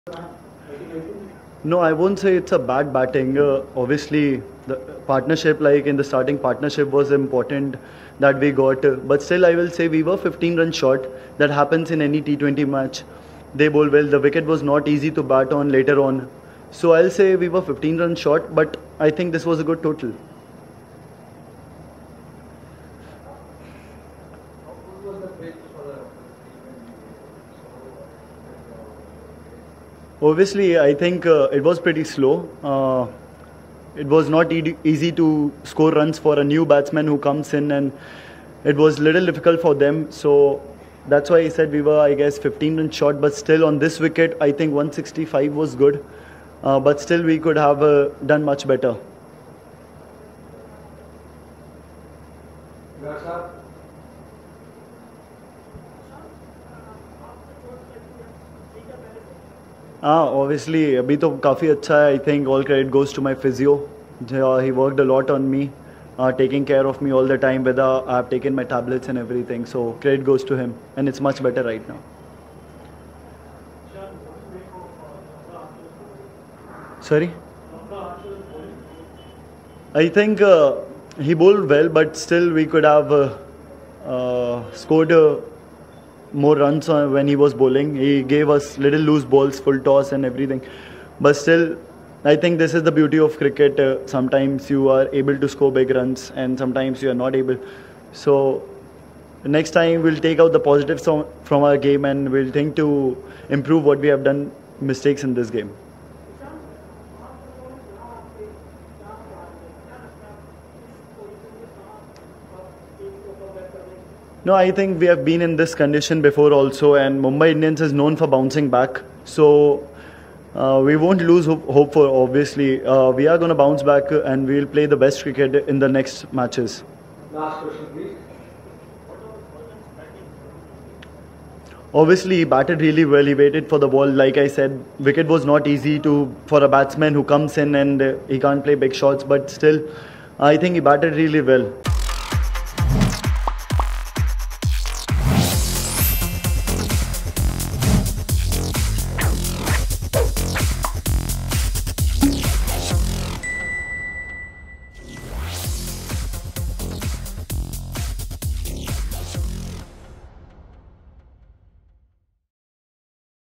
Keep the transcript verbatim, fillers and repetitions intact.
No, I won't say it's a bad batting. Uh, obviously, the partnership, like in the starting partnership, was important that we got. Uh, but still, I will say we were fifteen runs short. That happens in any T twenty match. They bowl well. The wicket was not easy to bat on later on. So I'll say we were fifteen runs short, but I think this was a good total. Obviously, I think uh, it was pretty slow. Uh, it was not e easy to score runs for a new batsman who comes in, and it was little difficult for them. So that's why I said we were, I guess, fifteen runs short. But still, on this wicket, I think one sixty-five was good. Uh, but still, we could have uh, done much better. Ah, obviously, अभी तो काफ़ी अच्छा है. I think all credit goes to my physio. Uh, he worked a lot on me, uh, taking care of me all the time. Whether I have taken my tablets and everything, so credit goes to him, and it's much better right now. Sorry. I think uh, he bowled well, but still we could have uh, uh, scored. Uh, more runs when he was bowling. He gave us little loose balls, full toss and everything. But still, I think this is the beauty of cricket. Uh, sometimes you are able to score big runs and sometimes you are not able. So next time we'll take out the positives from our game and we'll think to improve what we have done mistakes in this game. No, I think we have been in this condition before also, and Mumbai Indians is known for bouncing back. So uh, we won't lose hope, hope for, obviously. Uh, we are going to bounce back and we'll play the best cricket in the next matches. Last question, please. Obviously, he batted really well. He waited for the ball. Like I said, wicket was not easy to for a batsman who comes in and uh, he can't play big shots. But still, I think he batted really well.